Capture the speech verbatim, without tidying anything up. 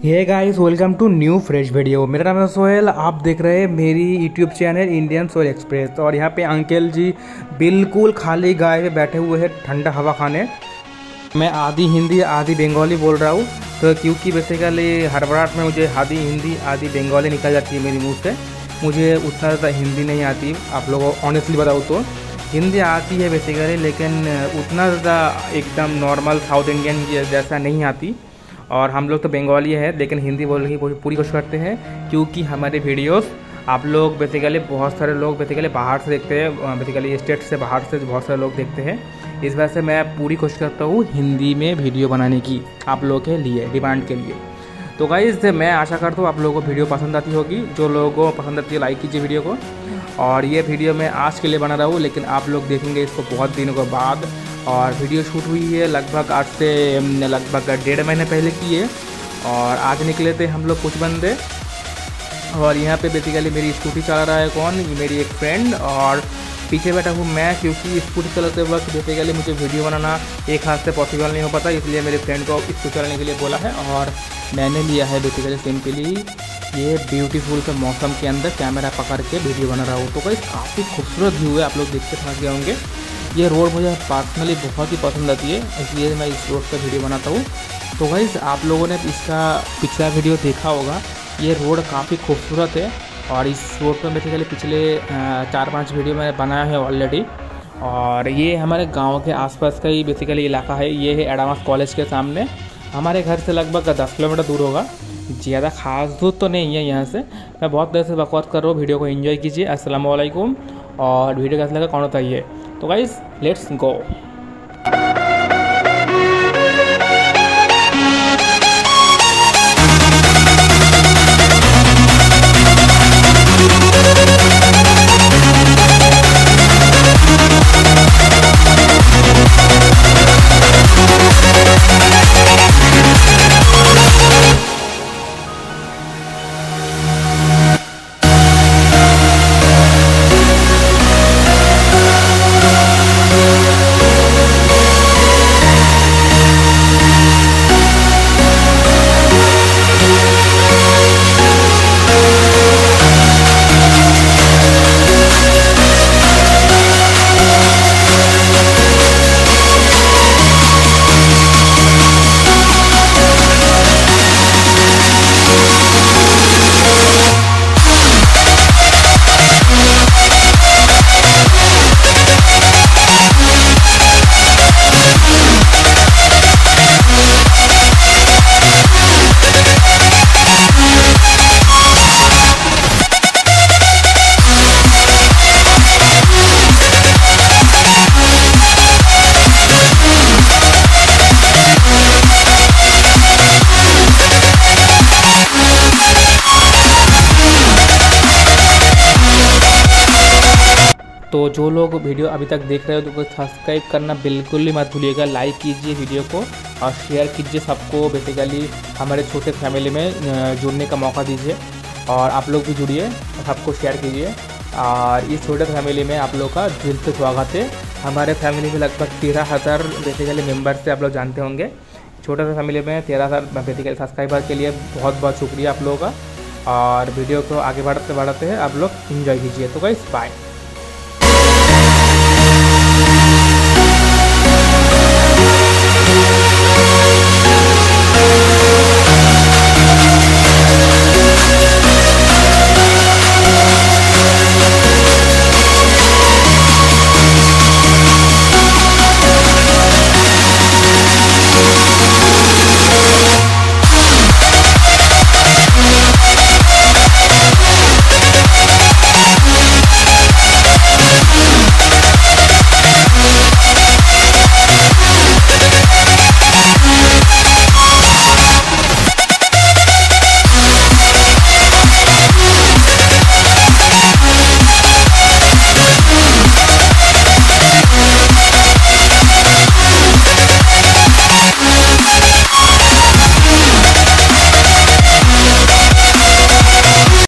Hey guys, welcome to new fresh video. मेरा नाम है सोहेल, आप देख रहे हैं मेरी YouTube channel Indian Sohel express. और यहाँ पे अंकल जी बिल्कुल खाली गाय पे बैठे हुए हैं ठंडा हवा खाने। मैं आधी हिंदी आधी बंगाली बोल रहा हूँ, तो क्योंकि बेसिकली हड़बड़ाहट में मुझे आधी हिंदी आधी बंगाली निकल जाती है मेरे मुँह से। मुझे उतना ज़्यादा हिंदी नहीं आती, आप लोगों को ऑनेस्टली बताऊँ तो हिंदी आती है बेसिकली, लेकिन उतना ज़्यादा एकदम नॉर्मल साउथ इंडियन जैसा नहीं आती। और हम लोग तो बंगाली है, लेकिन हिंदी बोलने की पूरी कोशिश करते हैं, क्योंकि हमारे वीडियोस आप लोग बेसिकली बहुत सारे लोग बेसिकली बाहर से देखते हैं, बेसिकली स्टेट से बाहर से बहुत सारे लोग देखते हैं। इस वजह से मैं पूरी कोशिश करता हूँ हिंदी में वीडियो बनाने की आप लोगों के लिए, डिमांड के लिए। तो गाइस, मैं आशा करता हूँ आप लोगों को वीडियो पसंद आती होगी। जो लोगों को पसंद आती है लाइक कीजिए वीडियो को। और ये वीडियो मैं आज के लिए बना रहा हूँ, लेकिन आप लोग देखेंगे इसको बहुत दिनों के बाद। और वीडियो शूट हुई है लगभग आज से लगभग डेढ़ महीने पहले की है। और आज निकले थे हम लोग कुछ बंदे। और यहाँ पे बेसिकली मेरी स्कूटी चला रहा है कौन, मेरी एक फ्रेंड, और पीछे बैठा हूँ मैं, क्योंकि स्कूटी चलाते वक्त बेसिकली मुझे वीडियो बनाना एक हाथ से पॉसिबल नहीं हो पाता, इसलिए मेरे फ्रेंड को स्कूटी चलाने के लिए बोला है। और मैंने लिया है बेसिकली सिंपली ये ब्यूटीफुल के मौसम के अंदर कैमरा पकड़ के वीडियो बना रहा हूँ। तो गाइस, काफ़ी खूबसूरत व्यू है, आप लोग देख के समझ गए होंगे। ये रोड मुझे पर्सनली बहुत ही पसंद आती है, इसलिए मैं इस रोड पर वीडियो बनाता हूँ। तो गाइस, आप लोगों ने इसका पिछला वीडियो देखा होगा, ये रोड काफ़ी खूबसूरत है। और इस रोड पर बेसिकली पिछले चार पांच वीडियो मैंने बनाया है ऑलरेडी। और ये हमारे गांव के आसपास का ही बेसिकली इलाका है। ये है एडामास कॉलेज के सामने, हमारे घर से लगभग दस किलोमीटर दूर होगा, ज़्यादा खास दूर तो नहीं है यहाँ से। मैं बहुत देर से बकवास कर रहा हूँ, वीडियो को एंजॉय कीजिए। अस्सलाम वालेकुम। और वीडियो कैसा लगा कौन बताइए। तो गाइस, लेट्स गो। तो जो लोग वीडियो अभी तक देख रहे हो तो सब्सक्राइब करना बिल्कुल ही मत भूलिएगा। लाइक कीजिए वीडियो को और शेयर कीजिए, सबको बेसिकली हमारे छोटे फैमिली में जुड़ने का मौका दीजिए। और आप लोग भी जुड़िए, सबको शेयर कीजिए। और इस छोटे फैमिली में आप लोग का दिल से स्वागत है। हमारे फैमिली में लगभग तेरह हज़ार बेसिकली मेम्बर्स से आप लोग जानते होंगे। छोटे से फैमिली में तेरह हज़ार बेसिकली सब्सक्राइबर के लिए बहुत बहुत शुक्रिया आप लोगों का। और वीडियो को आगे बढ़ाते बढ़ाते हैं आप लोग इंजॉय कीजिए। तो गाइस, बाय।